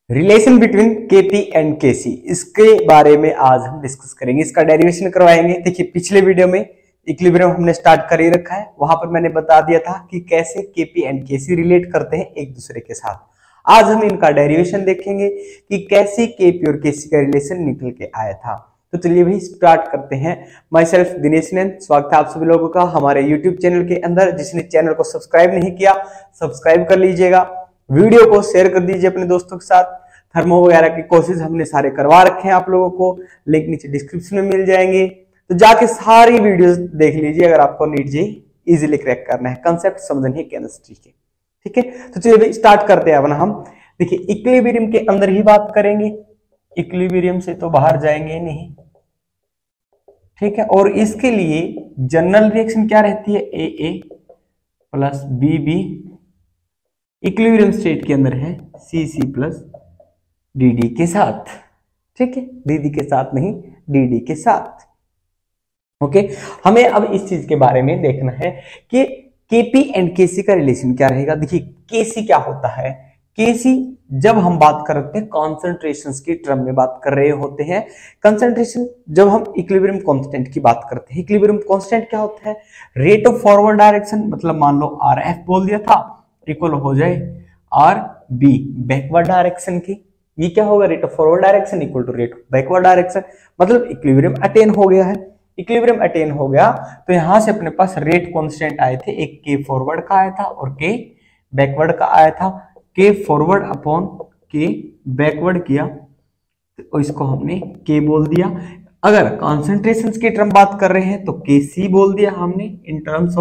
Relation between KP and KC, इसके बारे में आज हम डिस्कस करेंगे, इसका डेरिवेशन करवाएंगे। देखिए पिछले वीडियो में इक्विलिब्रियम हमने स्टार्ट कर ही रखा है, वहां पर मैंने बता दिया था कि कैसे केपी एंड केसी रिलेट करते हैं एक दूसरे के साथ। आज हम इनका डेरिवेशन देखेंगे कि कैसे केपी और केसी का रिलेशन निकल के आया था। तो चलिए भाई स्टार्ट करते हैं। माई सेल्फ दिनेश नैन, स्वागत है आप सभी लोगों का हमारे यूट्यूब चैनल के अंदर। जिसने चैनल को सब्सक्राइब नहीं किया सब्सक्राइब कर लीजिएगा, वीडियो को शेयर कर दीजिए अपने दोस्तों के साथ। थर्मो वगैरह के कोर्सेज हमने सारे करवा रखे हैं आप लोगों को, लिंक नीचे डिस्क्रिप्शन में मिल जाएंगे, तो जाके सारी वीडियोस देख लीजिए अगर आपको नीट जे इजीली क्रैक करना है, कंसेप्ट समझनी है केमिस्ट्री के। ठीक है, तो चलिए स्टार्ट करते हैं अपना हम। देखिए इक्विलिब्रियम के अंदर ही बात करेंगे, इक्विलिब्रियम से तो बाहर जाएंगे नहीं। ठीक है, और इसके लिए जनरल रिएक्शन क्या रहती है, A plus B equilibrium state के अंदर है सी प्लस डी के साथ। ठीक है, डी के साथ नहीं, डी के साथ। ओके, हमें अब इस चीज के बारे में देखना है कि केपी एंड केसी का रिलेशन क्या रहेगा। देखिए केसी क्या होता है, केसी जब हम बात करते हैं कॉन्सेंट्रेशंस की टर्म में बात कर रहे होते हैं। कंसंट्रेशन जब हम इक्विलिब्रियम कांस्टेंट की बात करते हैं, इक्विलिब्रियम कांस्टेंट क्या होता है, रेट ऑफ फॉरवर्ड डायरेक्शन, मतलब मान लो आर एफ बोल दिया था, इक्वल हो जाए आर बी बैकवर्ड डायरेक्शन की। ये क्या होगा, rate of forward direction equal to rate of backward direction, मतलब इक्विलिब्रियम अटेन हो गया है। इक्विलिब्रियम अटेन हो गया तो यहां से अपने पास रेट कांस्टेंट आए थे, एक के फॉरवर्ड का आया था और के बैकवर्ड का आया था। के फॉरवर्ड अपॉन के बैकवर्ड किया तो इसको हमने के बोल दिया। अगर कॉन्सेंट्रेशंस की टर्म बात कर रहे हैं तो के सी बोल दिया हमने in terms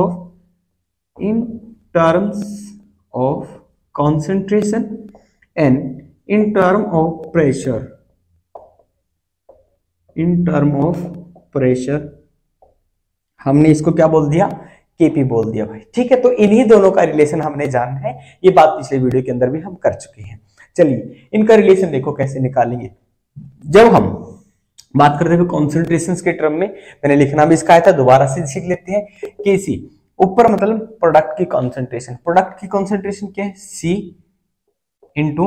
of concentration and in term of pressure हमने इसको क्या बोल दिया, केपी बोल दिया भाई। ठीक है, तो इन्हीं दोनों का रिलेशन हमने जानना है, ये बात पिछले वीडियो के अंदर भी हम कर चुके हैं। चलिए इनका रिलेशन देखो कैसे निकालेंगे। जब हम बात करते हैं कॉन्सेंट्रेशंस के टर्म में, मैंने लिखना भी इसका आया था, दोबारा से सीख लेते हैं। केसी ऊपर मतलब प्रोडक्ट की कॉन्सेंट्रेशन, प्रोडक्ट की कॉन्सेंट्रेशन क्या है, C into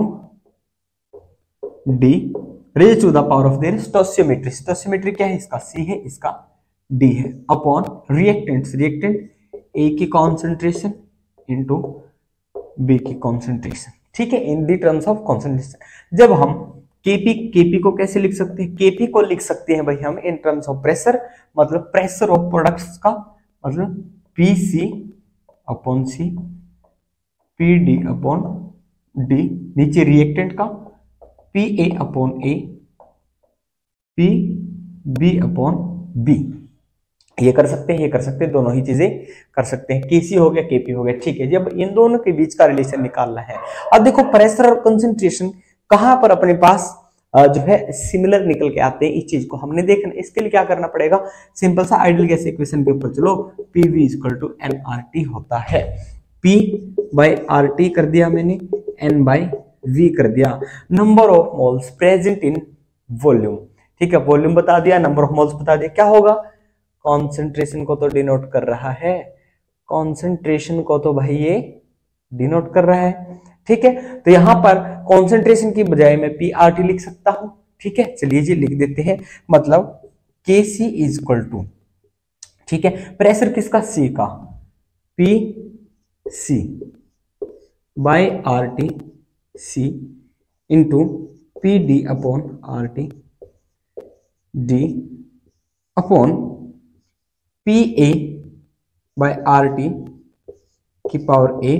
D raise to the power of their stoichiometry. Stoichiometry क्या है, इसका सी है, इसका डी है, अपॉन रिएक्टेंट्स, रिएक्टेंट ए की कॉन्सेंट्रेशन इंटू बी की कॉन्सेंट्रेशन। ठीक है, in the terms of concentration. जब हम केपी को कैसे लिख सकते हैं, केपी को लिख सकते हैं भाई हम इन टर्म्स ऑफ प्रेशर, मतलब प्रेशर ऑफ प्रोडक्ट्स का, मतलब P C upon C, P D upon D, नीचे रिएक्टेंट का P A upon A, P B upon B. ये कर सकते हैं, ये कर सकते हैं, दोनों ही चीजें कर सकते हैं। केसी हो गया, केपी हो गया। ठीक है, जब इन दोनों के बीच का रिलेशन निकालना है। अब देखो प्रेशर और कंसंट्रेशन कहां पर अपने पास जो है सिमिलर निकल के आते हैं, इस चीज को हमने देखना। इसके लिए क्या करना पड़ेगा, सिंपल सा आइडियल गैस इक्वेशन के ऊपर चलो, P V equal to N R T होता है। पी बाई आर टी कर दिया मैंने, एन बाई V कर दिया, number of moles present in volume. ठीक है, वॉल्यूम बता दिया, नंबर ऑफ मोल्स बता दिया। क्या होगा, कॉन्सेंट्रेशन को तो डिनोट कर रहा है, कॉन्सेंट्रेशन को तो भाई ये डिनोट कर रहा है। ठीक है, तो यहां पर कॉन्सेंट्रेशन की बजाय मैं पी आर टी लिख सकता हूं। ठीक है, चलिए जी लिख देते हैं, मतलब के सी इज इक्वल टू, ठीक है, प्रेशर किसका, सी का, P C by R T C into P D upon R T D upon P A by R T की power A,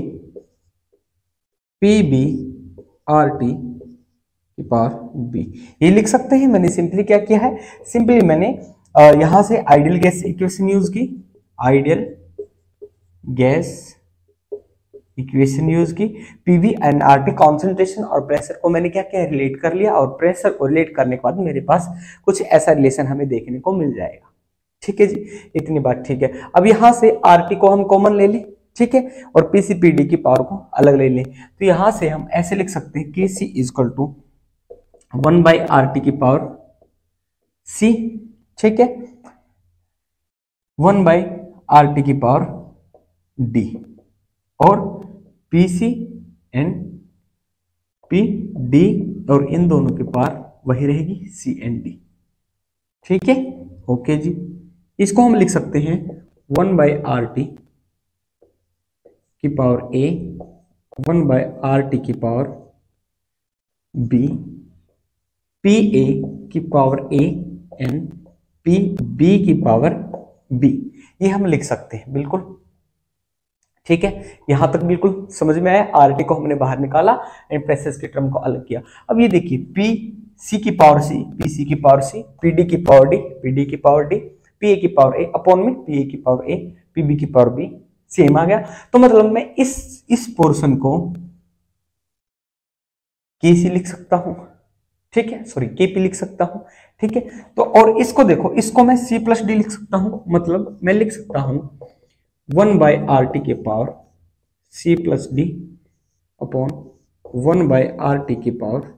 P B R T की power B. ये लिख सकते हैं। मैंने सिंपली क्या किया है, सिंपली मैंने यहां से आइडियल गैस इक्वेशन यूज की, आइडियल गैस इक्वेशन यूज की, पीवी एंड आरटी कॉन्सेंट्रेशन और प्रेशर को मैंने क्या किया, रिलेट कर लिया, और प्रेशर को रिलेट करने के बाद मेरे पास कुछ ऐसा रिलेशन हमें देखने को मिल जाएगा। ठीक है जी, इतनी बात ठीक है। अब यहां से आरटी को हम कॉमन ले लें, ठीक है, और पीसीपीडी की पावर को अलग ले लें, तो यहां से हम ऐसे लिख सकते हैं के C is equal to 1 by R T की पावर सी। ठीक है, 1 बाई आर टी की पावर डी, और P C and P D और इन दोनों के पार वही रहेगी CND। ठीक है, ओके जी। इसको हम लिख सकते हैं 1/RT की पावर A, 1/RT की पावर B, PA की पावर A N, PB की पावर B। ये हम लिख सकते हैं, बिल्कुल ठीक है। यहां तक बिल्कुल समझ में आया। RT को हमने बाहर निकाला एंड प्रेशर्स के टर्म को अलग किया। अब ये देखिए PC की पावर C, PC की पावर C, PD की पावर D, PD की पावर D, PA की पावर A अपॉन में PA की पावर A, PB की पावर B, सेम आ गया। तो मतलब मैं इस पोर्शन को KC लिख सकता हूं, ठीक है, सॉरी KP लिख सकता हूं, ठीक है। तो और इसको देखो, इसको मैं C+D लिख सकता हूं, मतलब मैं लिख सकता हूं 1/RT के पावर C+D अपॉन 1/RT की पावर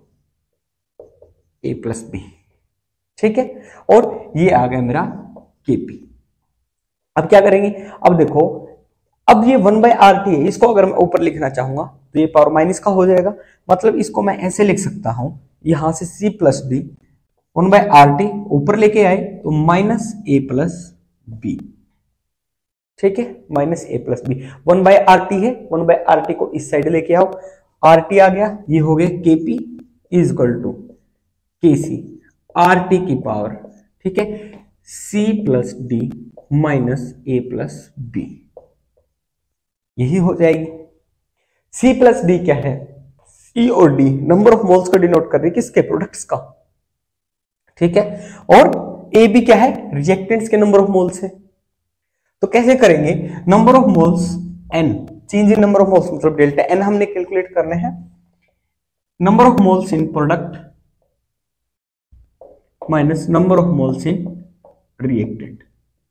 A+B, ठीक है। और ये आ गया मेरा KP। अब क्या करेंगे, अब देखो, अब ये 1/RT है, इसको अगर मैं ऊपर लिखना चाहूंगा तो ये पावर माइनस का हो जाएगा। मतलब इसको मैं ऐसे लिख सकता हूं, यहां से C+D 1/RT ऊपर लेके आए तो -A+B, ठीक है, -A+B। 1/RT है, 1/RT को इस साइड लेके आओ, RT आ गया, ये हो गया KP is equal to KC, RT की पावर, ठीक है, C+D -A+B, यही हो जाएगी। C+D क्या है, C और D नंबर ऑफ मोल्स को डिनोट कर रही है, किसके, प्रोडक्ट्स का, ठीक है। और AB क्या है, रिएक्टेंट्स के नंबर ऑफ मोल्स है। तो कैसे करेंगे, number of moles N, change in number of moles मतलब डेल्टा N हमने कैलकुलेट करने हैं, number of moles in product minus number of moles in reactant,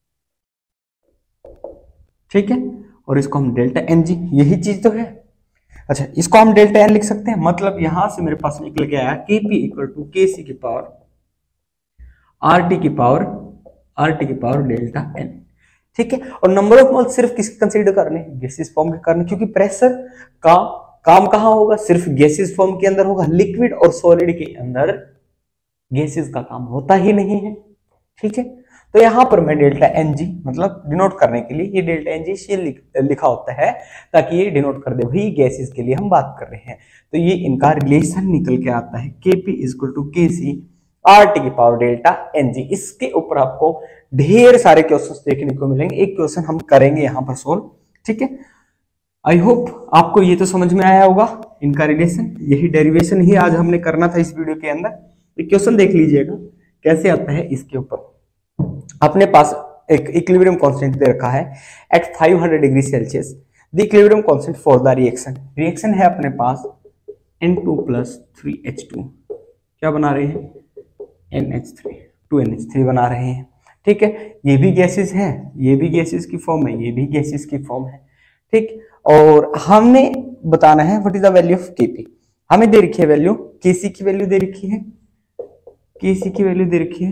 ठीक है। और इसको हम डेल्टा NG, यही चीज तो है। अच्छा, इसको हम डेल्टा N लिख सकते हैं, मतलब यहां से मेरे पास निकल के आया KP इक्वल टू KC की पावर RT की पावर डेल्टा N, ठीक है। और नंबर ऑफ मोल्स सिर्फ किसके कंसीडर करने, गैसेस फॉर्म के करने, क्योंकि प्रेशर का काम कहां होगा, सिर्फ गैसेस फॉर्म के अंदर होगा, लिक्विड और सॉलिड के अंदर गैसेस का काम होता ही नहीं है, ठीक है। तो यहां पर मैं डेल्टा NG मतलब डिनोट करने के लिए ये डेल्टा NG लिखा होता है, ताकि ये डिनोट कर दे भाई गैसेस के लिए हम बात कर रहे हैं। तो ये इनका रिलेशन निकल के आता है KP equal to KC RT की पावर डेल्टा NG। इसके ऊपर आपको ढेर सारे क्वेश्चंस देखने को मिलेंगे, एक क्वेश्चन हम करेंगे यहां पर सोल्व, ठीक है। आई होप आपको ये तो समझ में आया होगा इनका रिलेशन, यही डेरिवेशन ही आज हमने करना था इस वीडियो के अंदर। एक क्वेश्चन देख लीजिएगा कैसे आता है। इसके ऊपर अपने पास एक इक्विलिब्रियम कांस्टेंट दे रखा है at 500 degree Celsius, the equilibrium constant for the reaction है अपने पास N2 + 3H2, क्या बना रहे हैं, NH3, 2NH3 बना रहे हैं, ठीक है। ये भी गैसेस है, ये भी गैसेस की फॉर्म है, ये भी गैसेस की फॉर्म है, ठीक। और हमने बताना है what is the value of KP। हमें दे रखी है वैल्यू, KC की वैल्यू दे रखी है, KC की वैल्यू दे रखी है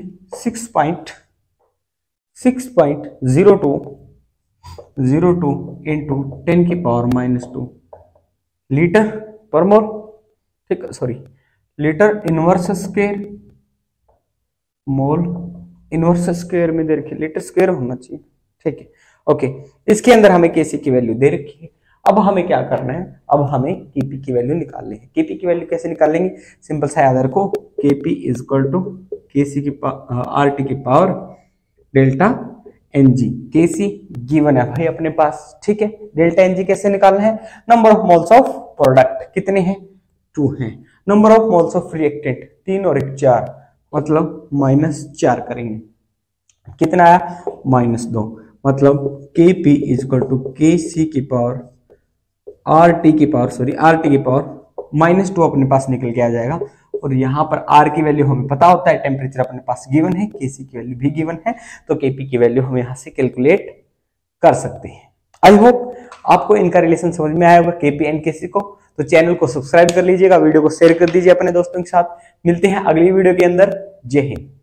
6.02 इंटू 10 की पावर -2 लीटर पर मोल, ठीक है, sorry litre inverse square, mole inverse square में दे रखी है, लीटर स्क्वायर होना चाहिए, ठीक है, ओके। इसके अंदर हमें KC की वैल्यू दे रखी है। अब हमें क्या करना है, अब हमें KP की वैल्यू निकालनी है। KP की वैल्यू कैसे निकालेंगे, सिंपल सा याद रखो, KP is equal to KC की RT की power delta NG। KC given है भाई अपने पास, ठीक है। डेल्टा NG कैसे निकालना है, number of moles of product कितने हैं, 2 हैं। Number of moles of reactant 3 और 1 4, मतलब -4 करेंगे, कितना आया, -2, मतलब KP is equal to KC की पावर RT की पावर -2 अपने पास निकल के आ जाएगा। और यहाँ पर R की वैल्यू हमें पता होता है, टेम्परेचर अपने पास गिवन है, KC की वैल्यू भी गिवन है, तो KP की वैल्यू हम यहाँ से कैलकुलेट कर सकते हैं। आई होप आपको इनका रिलेशन समझ में आया होगा KP एंड KC को। तो चैनल को सब्सक्राइब कर लीजिएगा, वीडियो को शेयर कर दीजिए अपने दोस्तों के साथ। मिलते हैं अगली वीडियो के अंदर। जय हिंद।